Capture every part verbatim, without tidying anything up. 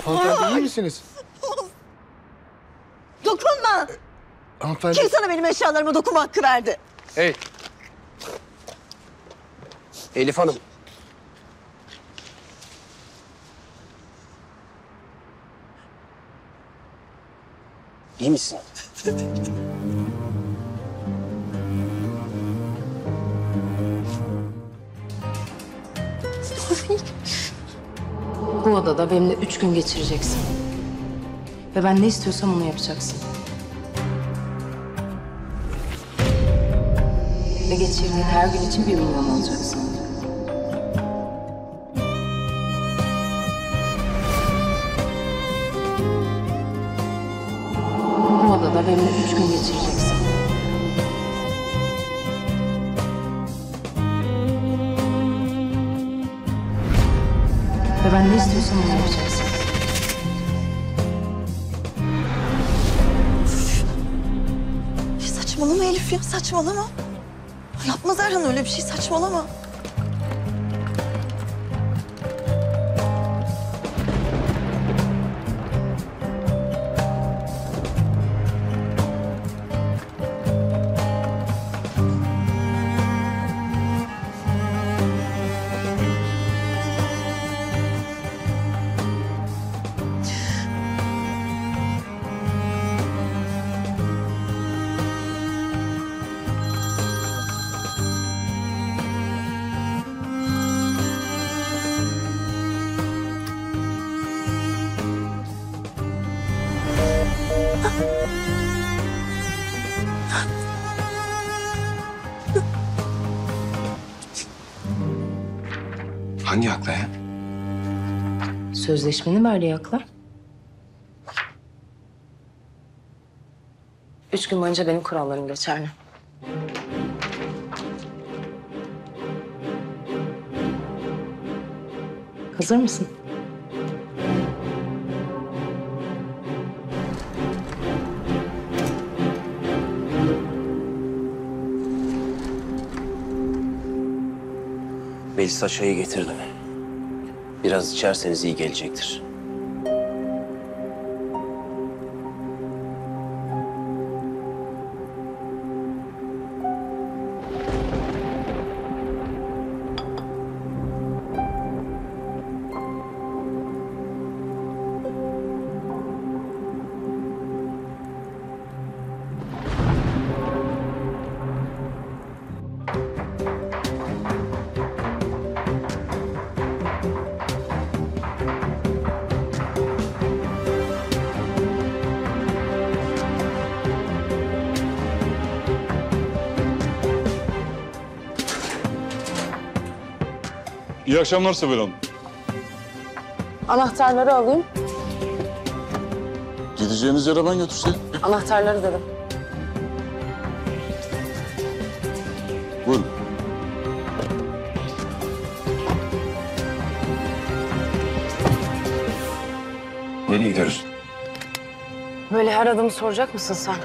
Hanımefendi iyi misiniz? Dokunma! Ee, hanımefendi... Kim sana benim eşyalarıma dokunma hakkı verdi? Hey! Elif Hanım. İyi misin? Bu odada benimle üç gün geçireceksin. Ve ben ne istiyorsam onu yapacaksın. Ve geçirdiğin her gün için bir milyon alacaksın. Bu odada benimle üç gün geçireceksin. Ve ben ne istiyorsam onu yapacaksın. Saçmalama Elif ya, saçmalama. Yapmaz Erhan öyle bir şey, saçmalama. Hangi hakla ya? Sözleşmenin verdiği hakla. Üç gün boyunca benim kurallarım geçerli. Hazır mısın? Melisa çayı getirdim. Biraz içerseniz iyi gelecektir. İyi akşamlar Sibel Hanım. Anahtarları alayım. Gideceğiniz yere ben götürseydim. Anahtarları dedim. Buyurun. Nereye gidiyoruz? Böyle her adımı soracak mısın sen?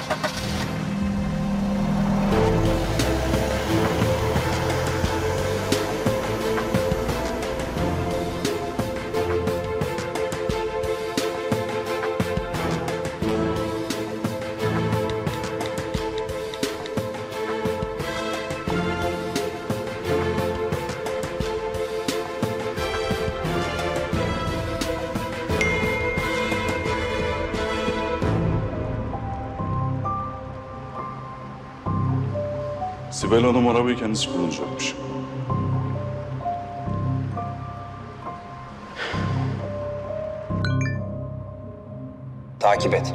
Sibel Hanım arabayı kendisi kullanacakmış. Takip et.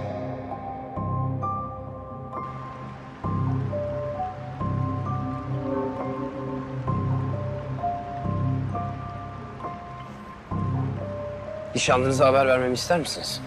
Nişanlınıza haber vermemi ister misiniz?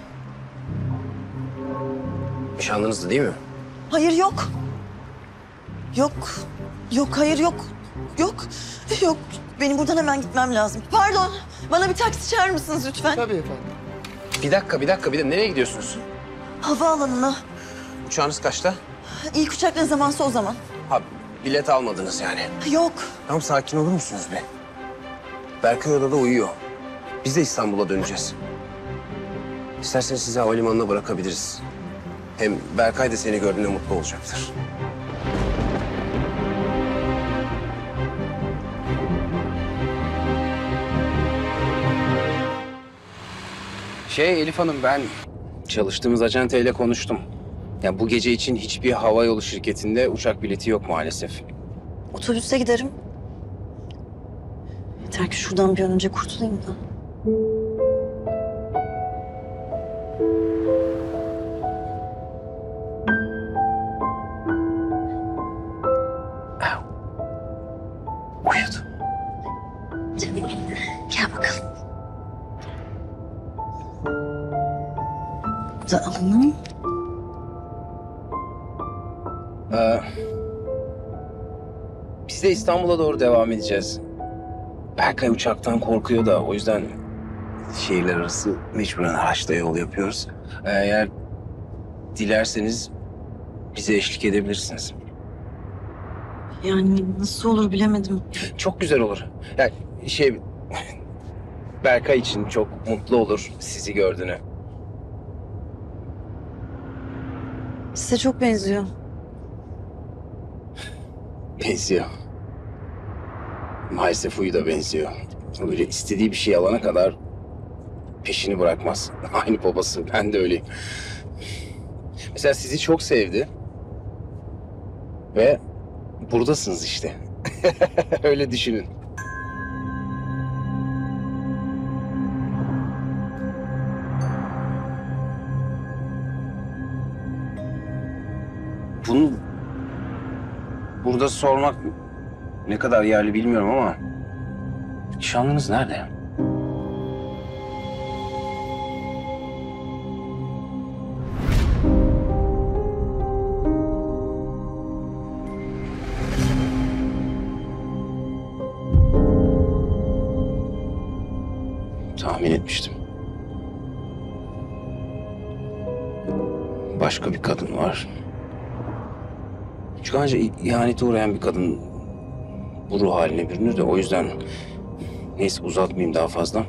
Nişanlınızdı değil mi? Hayır yok. Yok. Yok hayır yok. Yok. Yok. Benim buradan hemen gitmem lazım. Pardon. Bana bir taksi çağırır mısınız lütfen? Tabii efendim. Bir dakika, bir dakika, bir dakika. Nereye gidiyorsunuz? Havaalanına. Uçağınız kaçta? İlk uçak ne zamansa o zaman. Ha, bilet almadınız yani. Yok. Tamam, sakin olur musunuz be? Berkay odada uyuyor. Biz de İstanbul'a döneceğiz. İsterseniz sizi havalimanına bırakabiliriz. Hem Berkay da seni gördüğünde mutlu olacaktır. Şey Elif Hanım, ben çalıştığımız acenteyle konuştum. Ya bu gece için hiçbir havayolu şirketinde uçak bileti yok maalesef. Otobüste giderim. Yeter ki şuradan bir an önce kurtulayım da. Uyudu. Canım, gel bakalım. Bu da alalım. Ee, biz de İstanbul'a doğru devam edeceğiz. Berkay uçaktan korkuyor da o yüzden şehirler arası mecburen araçla yol yapıyoruz. Eğer dilerseniz bize eşlik edebilirsiniz. Yani nasıl olur bilemedim. Çok güzel olur. Yani şey Berkay için çok mutlu olur sizi gördüğüne. Size çok benziyor. Benziyor. Maalesef huyu da benziyor. Böyle istediği bir şey alana kadar peşini bırakmaz. Aynı babası. Ben de öyleyim. Mesela sizi çok sevdi. Ve buradasınız işte. Öyle düşünün. Bunu burada sormak ne kadar yerli bilmiyorum ama nişanlınız nerede? Tahmin etmiştim. Başka bir kadın var. Çünkü ancak ihanete uğrayan bir kadın bu ruh haline bürünür de o yüzden neyse uzatmayayım daha fazla.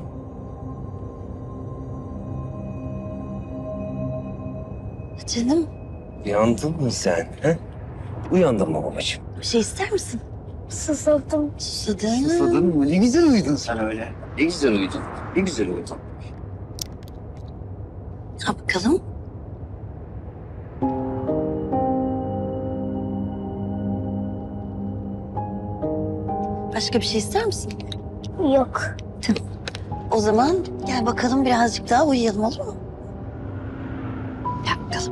Canım, Uyandın mı sen? He? Uyandın mı babacığım? bir şey ister misin? Susadım. Susadın. Susadın mı? Ne güzel uyudun sen öyle. Ne güzel uyudun. Ne güzel uyudun. Ha bakalım. Başka bir şey ister misin? Yok. O zaman gel bakalım birazcık daha uyuyalım, olur mu? Gel bakalım.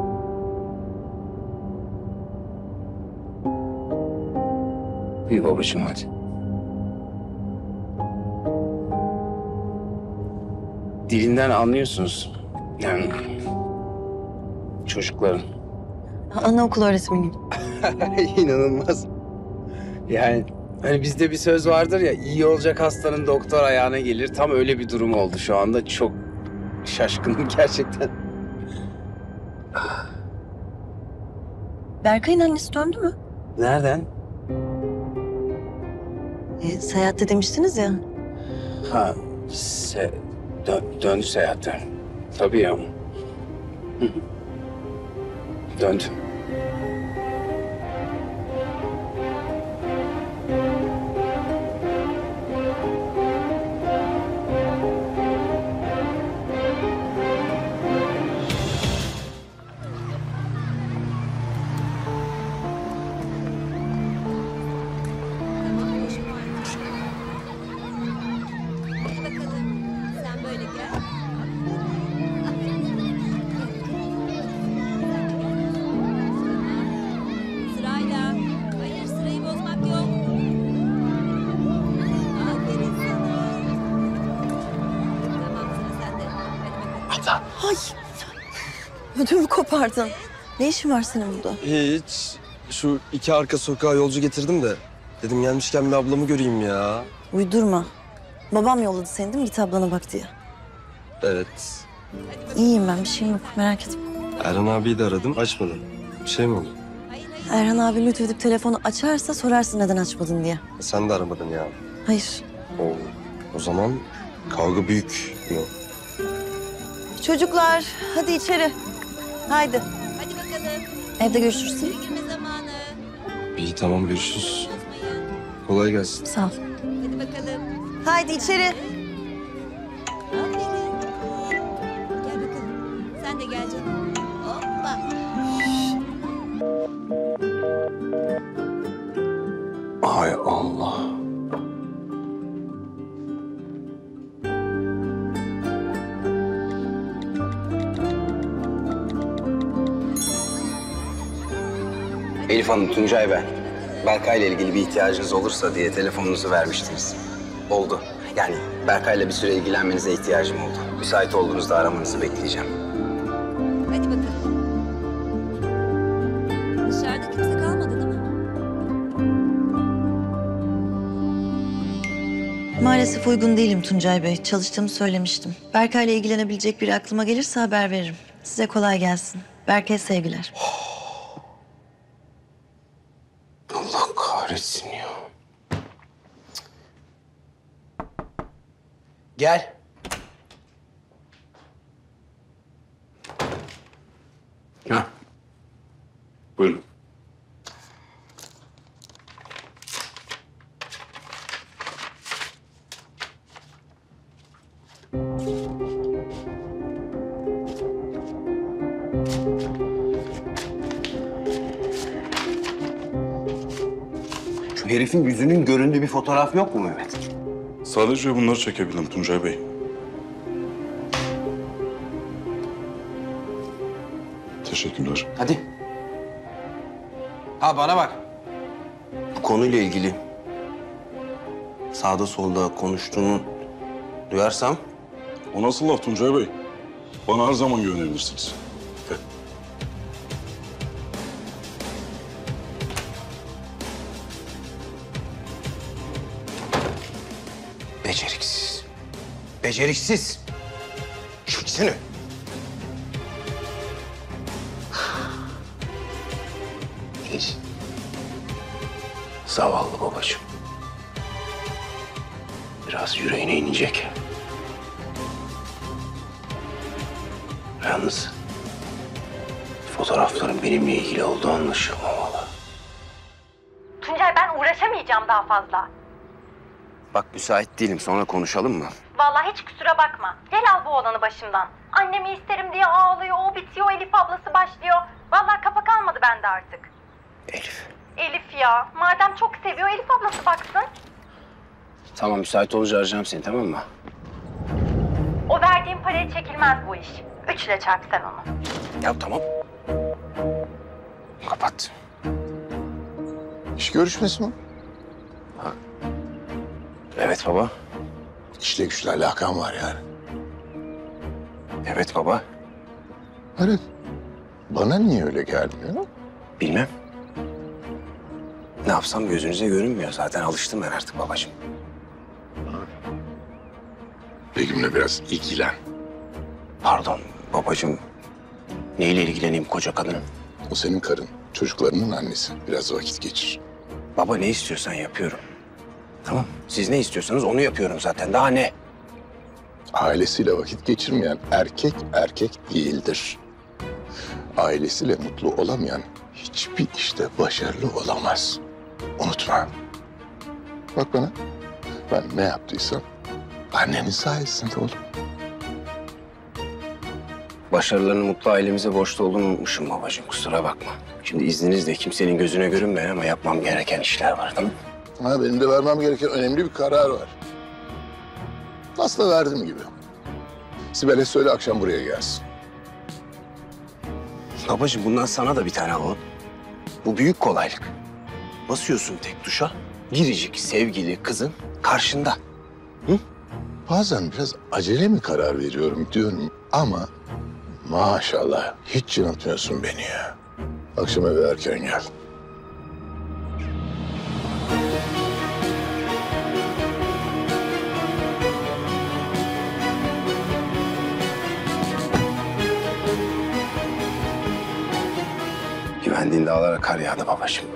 Uyu babacığım hadi. Dilinden anlıyorsunuz. Yani çocukların. Anaokul öğretmeniyim. İnanılmaz. Yani hani bizde bir söz vardır ya, iyi olacak hastanın doktor ayağına gelir. Tam öyle bir durum oldu şu anda. Çok şaşkınım gerçekten. Berkay'ın annesi döndü mü? Nereden? E, seyahatte demiştiniz ya. Ha, se dö- döndü seyahatten. Tabii ya. Hı hı. Döndü. Sen böyle gel. Sırayla. Hayır, sırayı bozmak yok. Aferin sana. Tamam, sıra sende. Hadi bakalım. Ay. Ödümü kopardın. Ne işin var senin burada? Hiç. Şu iki arka sokağa yolcu getirdim de. Dedim gelmişken bir ablamı göreyim ya. Uydurma. Babam yolladı seni değil mi? Git ablana bak diye. Evet. İyiyim ben, bir şeyim yok, merak etme. Erhan abiyi de aradım, açmadı. Bir şey mi oldu? Hayır, hayır. Erhan abi lütfedip telefonu açarsa sorarsın neden açmadın diye. Sen de aramadın ya. Hayır. O, o zaman kavga büyük. Yok. Çocuklar hadi içeri. Haydi. Hadi bakalım. Evde görüşürüz. İçeri girme zamanı. İyi tamam görüşürüz. Unutmayın. Kolay gelsin. Sağ ol. Hadi bakalım. Haydi içeri. Aferin. Gel bakalım. Sen de gel canım. Hoppa. Hay Allah. Elif Hanım, Tuncay ben. Berkay'la ilgili bir ihtiyacınız olursa diye telefonunuzu vermiştiniz. Oldu. Yani Berkay'la bir süre ilgilenmenize ihtiyacım oldu. Müsait olduğunuzda aramanızı bekleyeceğim. Hadi bakalım. Dışarıda kimse kalmadı değil mi? Maalesef uygun değilim Tuncay Bey. Çalıştığımı söylemiştim. Berkay'la ilgilenebilecek biri aklıma gelirse haber veririm. Size kolay gelsin. Berkay'a sevgiler. Allah kahretsin ya. Gel. Ha. Buyurun. Şu herifin yüzünün göründüğü bir fotoğraf yok mu Mehmet? Sadece bunları çekebildim Tuncay Bey. Teşekkürler. Hadi. Ha bana bak. Bu konuyla ilgili sağda solda konuştuğunu duyarsam O nasıl laf Tuncay Bey? Bana her zaman güvenebilirsiniz. beceriksiz. Beceriksiz. Çeksene. Geç. Zavallı babacığım. Biraz yüreğine inecek. Yalnız fotoğrafların benimle ilgili olduğu anlaşılmamalı. Tuncay ben uğraşamayacağım daha fazla. Bak müsait değilim. Sonra konuşalım mı? Vallahi hiç kusura bakma. Gel al bu olanı başımdan. Annemi isterim diye ağlıyor, o bitiyor, Elif ablası başlıyor. Vallahi kafa kalmadı bende artık. Elif. Elif ya, madem çok seviyor Elif ablası baksın. Tamam müsait olunca arayacağım seni, tamam mı? O verdiğim paraya çekilmez bu iş. Üçle çarp sen onu. Ya tamam. Kapat. İş görüşmesi mi? Evet baba. İşle güçle alakam var yani. Evet baba. Evet. Bana niye öyle gelmiyor? Bilmem. Ne yapsam gözünüze görünmüyor. Zaten alıştım ben artık babacığım. Begüm'le biraz ilgilen. Pardon babacığım. Neyle ilgileneyim koca kadının? O senin karın. Çocuklarının annesi. Biraz vakit geçir. Baba ne istiyorsan yapıyorum. Tamam. Siz ne istiyorsanız onu yapıyorum zaten. Daha ne? Ailesiyle vakit geçirmeyen erkek erkek değildir. Ailesiyle mutlu olamayan hiçbir işte başarılı olamaz. Unutma. Bak bana. Ben ne yaptıysam annenin sayesinde oğlum. Başarılarının mutlu ailemize borçlu olduğunu unutmuşum babacığım. Kusura bakma. Şimdi izninizle kimsenin gözüne görünmeyen ama yapmam gereken işler var, tamam mı? Ha, benim de vermem gereken önemli bir karar var. Aslında verdim gibi. Sibel'e söyle akşam buraya gelsin. Babacığım bundan sana da bir tane alalım. Bu büyük kolaylık. Basıyorsun tek tuşa. Biricik sevgili kızın karşında. Bazen biraz acele mi karar veriyorum diyorum ama maşallah hiç yanıltmıyorsun beni ya. Akşam eve erken gel. Güvendiğin dağlara kar yağdı babacığım.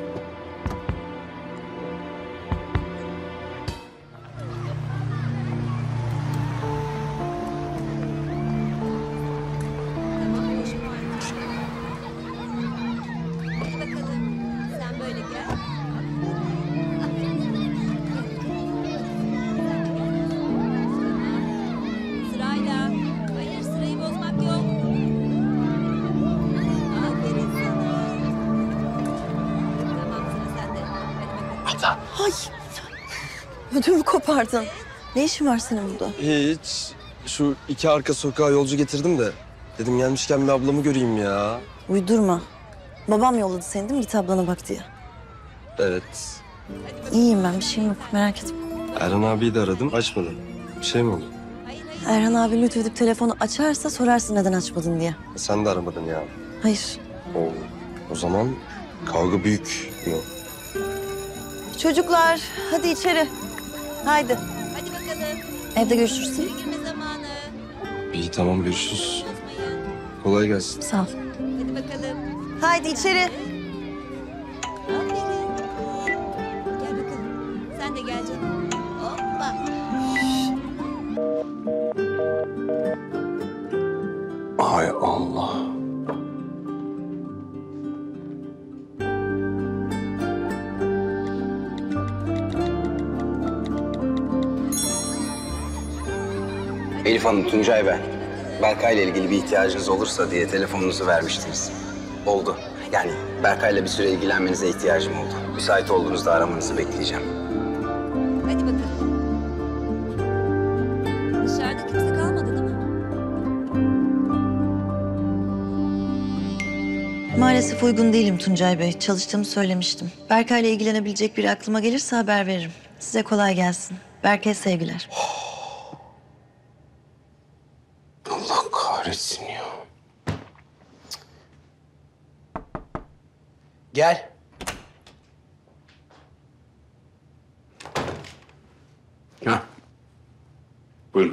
Ay. Ödümü kopardın. Ne işin var senin burada? Hiç. Şu iki arka sokağa yolcu getirdim de. Dedim gelmişken bir ablamı göreyim ya. Uydurma. Babam yolladı seni değil mi? Git ablana bak diye. Evet. İyiyim ben, bir şeyim yok. Merak etme. Erhan abiyi de aradım. Açmadı. Bir şey mi oldu? Erhan abi lütfedip telefonu açarsa sorarsın neden açmadın diye. Sen de aramadın ya. Hayır. O, o zaman kavga büyük. Yok. Çocuklar hadi içeri. Haydi. Hadi bakalım. Evde görüşürüz. Girme zamanı. İyi tamam görüşürüz. Unutmayın. Kolay gelsin. Sağ ol. Hadi bakalım. Haydi içeri. Aferin. Gel bakalım. Sen de gel canım. Hoppa. Hay Allah. Elif Hanım, Tuncay ben. Berkay'la ilgili bir ihtiyacınız olursa diye telefonunuzu vermiştiniz. Oldu. Yani Berkay'la bir süre ilgilenmenize ihtiyacım oldu. Müsait olduğunuzda aramanızı bekleyeceğim. Hadi bakalım. Dışarıda kimse kalmadı değil mi? Maalesef uygun değilim Tuncay Bey. Çalıştığımı söylemiştim. Berkay'la ilgilenebilecek biri aklıma gelirse haber veririm. Size kolay gelsin. Berkay'a sevgiler. Allah kahretsin ya. Gel. Ha. Buyurun.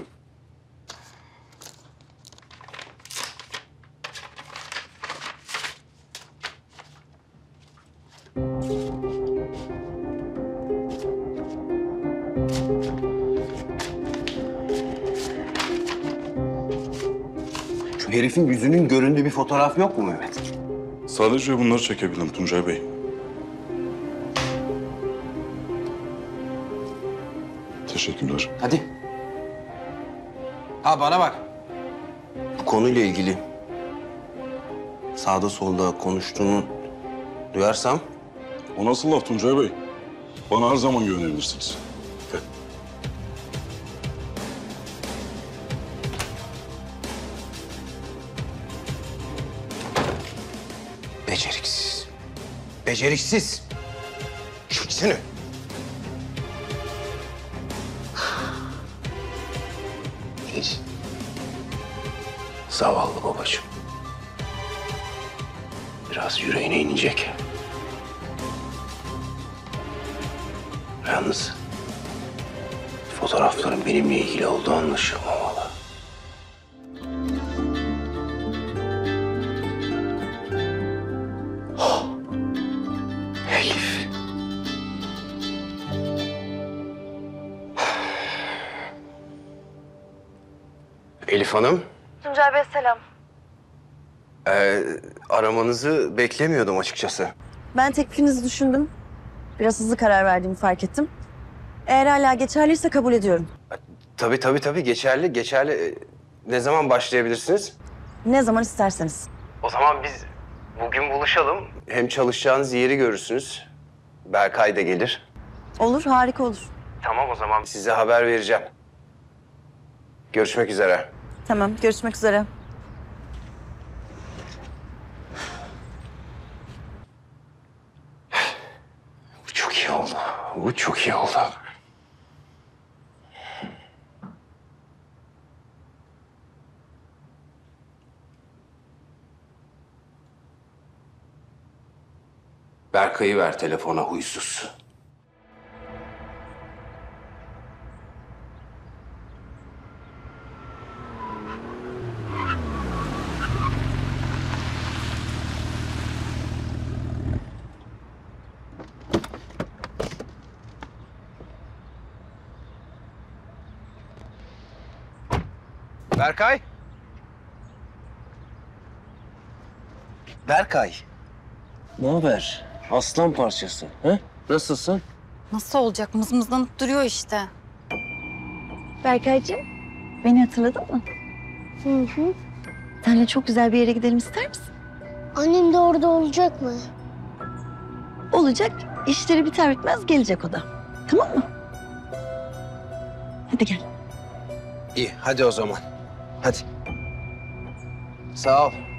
Şu herifin yüzünün göründüğü bir fotoğraf yok mu Mehmet? Sadece bunları çekebildim Tuncay Bey. Teşekkürler. Hadi. Ha bana bak. Bu konuyla ilgili sağda solda konuştuğunu duyarsam O nasıl laf Tuncay Bey? Bana her zaman güvenebilirsiniz. beceriksiz. Beceriksiz. Çeksene. Geç. Zavallı babacığım. Biraz yüreğine inecek. Yalnız fotoğrafların benimle ilgili olduğu anlaşılmamalı. Oh, Elif. Elif Hanım. Tuncay Bey selam. Ee, aramanızı beklemiyordum açıkçası. Ben teklifinizi düşündüm. Biraz hızlı karar verdiğimi fark ettim. Eğer hala geçerliyse kabul ediyorum. Tabii tabii tabii geçerli, geçerli. Ee, Ne zaman başlayabilirsiniz? Ne zaman isterseniz. O zaman biz bugün buluşalım. Hem çalışacağınız yeri görürsünüz. Berkay da gelir. Olur, harika olur. Tamam o zaman size haber vereceğim. Görüşmek üzere. Tamam, görüşmek üzere. Bu çok iyi oldu. Bu çok iyi oldu. Berkay'ı ver telefona huysuz. Berkay. Berkay. Ne haber? Aslan parçası. He? Nasılsın? Nasıl olacak? Mızmızlanıp duruyor işte. Berkaycığım, beni hatırladın mı? Hı hı. Seninle çok güzel bir yere gidelim ister misin? Annem de orada olacak mı? Olacak, işleri biter bitmez gelecek o da. Tamam mı? Hadi gel. İyi hadi o zaman. Hadi. Sağ ol.